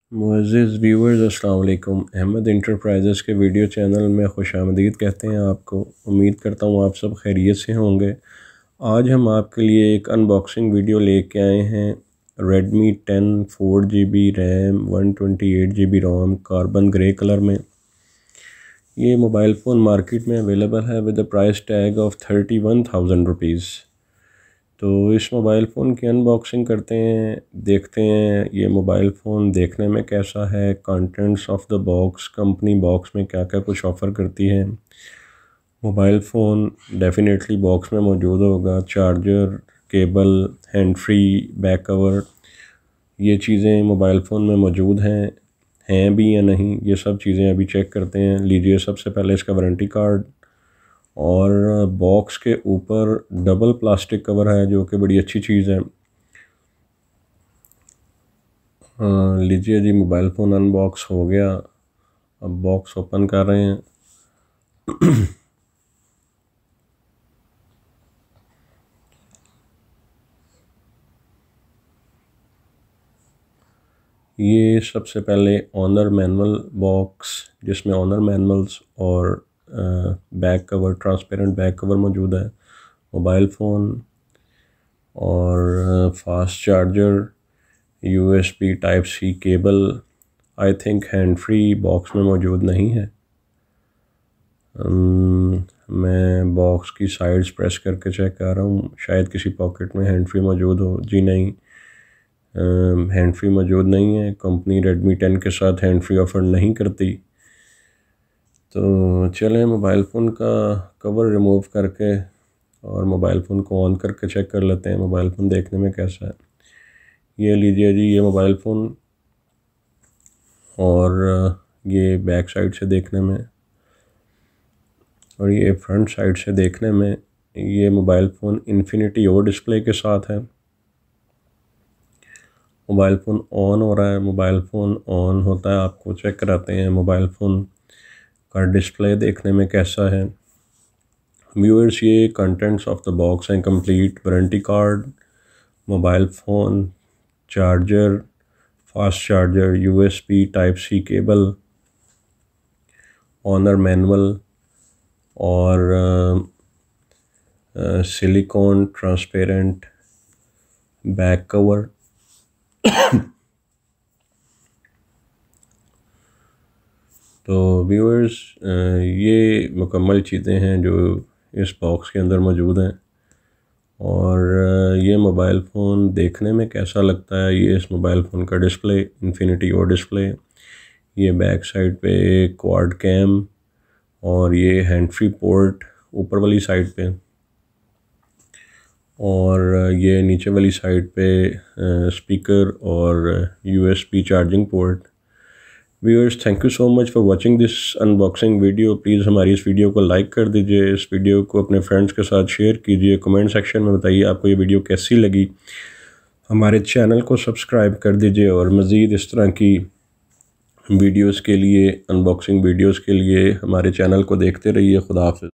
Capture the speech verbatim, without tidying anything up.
मुअज़्ज़िज़ viewers अस्सलाम वालेकुम। Ahmed enterprises के वीडियो चैनल में खुशामदीद कहते हैं आपको। उम्मीद करता हूँ आप सब खैरियत से होंगे। आज हम आपके लिए एक अनबॉक्सिंग वीडियो लेके आए हैं। Redmi ten four G B RAM one twenty eight G B ROM carbon grey colour में। ये मोबाइल फ़ोन मार्केट में अवेलेबल है with the price tag of thirty one thousand rupees. तो इस मोबाइल फ़ोन की अनबॉक्सिंग करते हैं, देखते हैं ये मोबाइल फ़ोन देखने में कैसा है, contents of the box, company box में क्या क्या कुछ ऑफ़र करती है। मोबाइल फ़ोन डेफिनेटली बॉक्स में मौजूद होगा, charger, cable, hand free, back cover, ये चीज़ें मोबाइल फ़ोन में मौजूद हैं हैं भी या नहीं, ये सब चीज़ें अभी चेक करते हैं। लीजिए सबसे पहले इसका वारंटी कार्ड, और बॉक्स के ऊपर डबल प्लास्टिक कवर है जो कि बड़ी अच्छी चीज़ है। लीजिए जी, मोबाइल फ़ोन अनबॉक्स हो गया। अब बॉक्स ओपन कर रहे हैं। ये सबसे पहले ऑनर मैनुअल बॉक्स, जिसमें ऑनर मैनुअल्स और back cover, transparent back cover मौजूद है। मोबाइल फ़ोन और fast charger, USB type C cable, I think hand free box में मौजूद नहीं है। um, मैं बॉक्स की साइड्स प्रेस करके चेक कर रहा हूँ, शायद किसी पॉकेट में हैंड फ्री मौजूद हो। जी नहीं, हैंड फ्री मौजूद नहीं है। कंपनी रेडमी टेन के साथ हैंड फ्री ऑफ़र नहीं करती। तो चलें मोबाइल फ़ोन का कवर रिमूव करके और मोबाइल फ़ोन को ऑन करके चेक कर लेते हैं मोबाइल फ़ोन देखने में कैसा है। ये लीजिए जी, ये मोबाइल फ़ोन, और ये बैक साइड से देखने में और ये फ्रंट साइड से देखने में ये mobile phone infinity O display के साथ है। मोबाइल फ़ोन ऑन हो रहा है। मोबाइल फ़ोन ऑन होता है, आपको चेक कराते हैं मोबाइल फ़ोन का डिस्प्ले देखने में कैसा है। व्यूअर्स, ये कंटेंट्स ऑफ द बॉक्स हैं complete. Warranty card, mobile phone, charger, fast charger, USB type C cable, owner manual और सिलिकॉन ट्रांसपेरेंट बैक कवर। तो व्यूअर्स, ये मुकम्मल चीज़ें हैं जो इस बॉक्स के अंदर मौजूद हैं। और ये मोबाइल फ़ोन देखने में कैसा लगता है, ये इस मोबाइल फ़ोन का डिस्प्ले, इन्फिनिटी ओ डिस्प्ले। ये बैक साइड पे क्वाड कैम और ये हैंड फ्री पोर्ट ऊपर वाली साइड पे, और ये नीचे वाली साइड पे स्पीकर और USB charging port. Viewers, thank you so much for watching this unboxing video. Please हमारी इस वीडियो को लाइक कर दीजिए, इस वीडियो को अपने फ्रेंड्स के साथ शेयर कीजिए। कमेंट सेक्शन में बताइए आपको ये वीडियो कैसी लगी। हमारे चैनल को सब्सक्राइब कर दीजिए और मज़ीद इस तरह की वीडियोस के लिए, अनबॉक्सिंग वीडियोस के लिए हमारे चैनल को देखते रहिए। खुदा हाफ़िज़।